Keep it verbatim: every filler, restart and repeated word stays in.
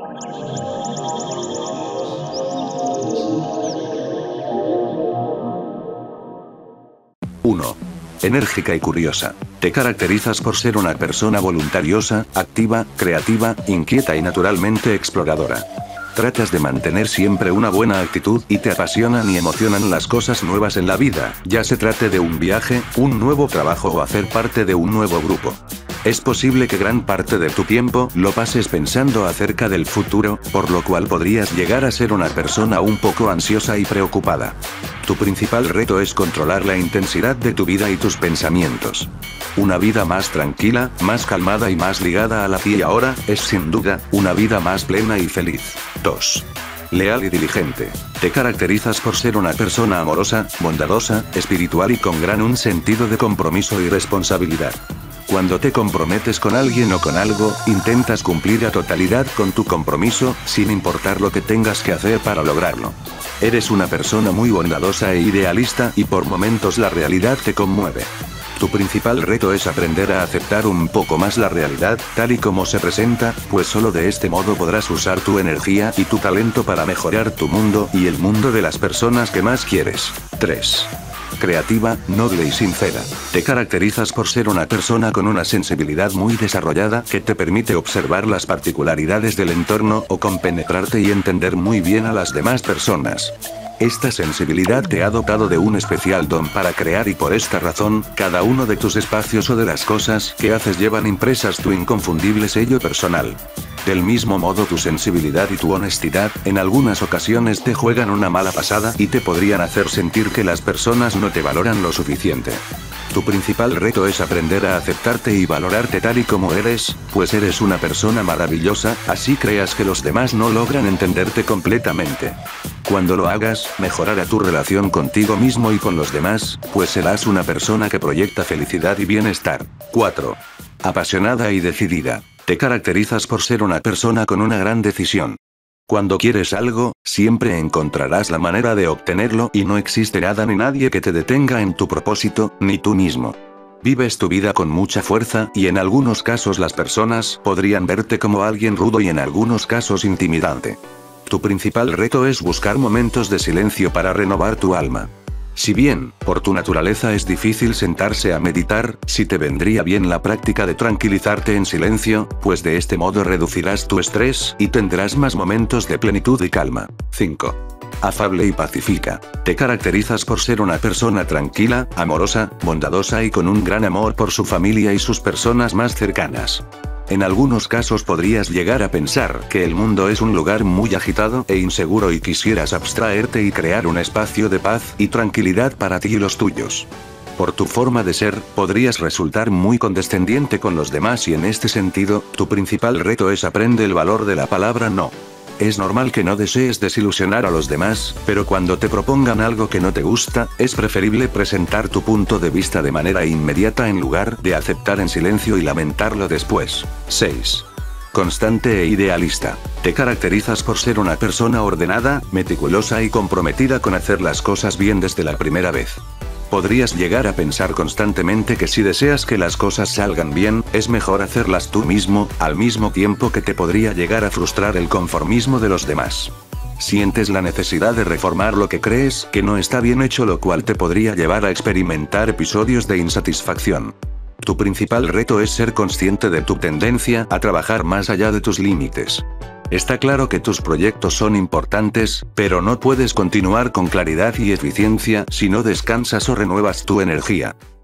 uno. Enérgica y curiosa. Te caracterizas por ser una persona voluntariosa, activa, creativa, inquieta y naturalmente exploradora. Tratas de mantener siempre una buena actitud y te apasionan y emocionan las cosas nuevas en la vida, ya se trate de un viaje, un nuevo trabajo o hacer parte de un nuevo grupo. Es posible que gran parte de tu tiempo lo pases pensando acerca del futuro, por lo cual podrías llegar a ser una persona un poco ansiosa y preocupada. Tu principal reto es controlar la intensidad de tu vida y tus pensamientos. Una vida más tranquila, más calmada y más ligada al aquí y ahora, es sin duda, una vida más plena y feliz. dos. Leal y diligente. Te caracterizas por ser una persona amorosa, bondadosa, espiritual y con gran un sentido de compromiso y responsabilidad. Cuando te comprometes con alguien o con algo, intentas cumplir a totalidad con tu compromiso, sin importar lo que tengas que hacer para lograrlo. Eres una persona muy bondadosa e idealista y por momentos la realidad te conmueve. Tu principal reto es aprender a aceptar un poco más la realidad, tal y como se presenta, pues solo de este modo podrás usar tu energía y tu talento para mejorar tu mundo y el mundo de las personas que más quieres. tres. Creativa, noble y sincera. Te caracterizas por ser una persona con una sensibilidad muy desarrollada que te permite observar las particularidades del entorno o compenetrarte y entender muy bien a las demás personas. Esta sensibilidad te ha dotado de un especial don para crear y por esta razón, cada uno de tus espacios o de las cosas que haces llevan impresas tu inconfundible sello personal. Del mismo modo tu sensibilidad y tu honestidad, en algunas ocasiones te juegan una mala pasada y te podrían hacer sentir que las personas no te valoran lo suficiente. Tu principal reto es aprender a aceptarte y valorarte tal y como eres, pues eres una persona maravillosa, así creas que los demás no logran entenderte completamente. Cuando lo hagas, mejorará tu relación contigo mismo y con los demás, pues serás una persona que proyecta felicidad y bienestar. cuatro. Apasionada y decidida. Te caracterizas por ser una persona con una gran decisión. Cuando quieres algo, siempre encontrarás la manera de obtenerlo y no existe nada ni nadie que te detenga en tu propósito, ni tú mismo. Vives tu vida con mucha fuerza y en algunos casos las personas podrían verte como alguien rudo y en algunos casos intimidante. Tu principal reto es buscar momentos de silencio para renovar tu alma. Si bien, por tu naturaleza es difícil sentarse a meditar, sí te vendría bien la práctica de tranquilizarte en silencio, pues de este modo reducirás tu estrés y tendrás más momentos de plenitud y calma. cinco. Afable y pacífica. Te caracterizas por ser una persona tranquila, amorosa, bondadosa y con un gran amor por su familia y sus personas más cercanas. En algunos casos podrías llegar a pensar que el mundo es un lugar muy agitado e inseguro y quisieras abstraerte y crear un espacio de paz y tranquilidad para ti y los tuyos. Por tu forma de ser, podrías resultar muy condescendiente con los demás y en este sentido, tu principal reto es aprender el valor de la palabra no. Es normal que no desees desilusionar a los demás, pero cuando te propongan algo que no te gusta, es preferible presentar tu punto de vista de manera inmediata en lugar de aceptar en silencio y lamentarlo después. seis. Constante e idealista. Te caracterizas por ser una persona ordenada, meticulosa y comprometida con hacer las cosas bien desde la primera vez. Podrías llegar a pensar constantemente que si deseas que las cosas salgan bien, es mejor hacerlas tú mismo, al mismo tiempo que te podría llegar a frustrar el conformismo de los demás. Sientes la necesidad de reformar lo que crees que no está bien hecho, lo cual te podría llevar a experimentar episodios de insatisfacción. Tu principal reto es ser consciente de tu tendencia a trabajar más allá de tus límites. Está claro que tus proyectos son importantes, pero no puedes continuar con claridad y eficiencia si no descansas o renuevas tu energía.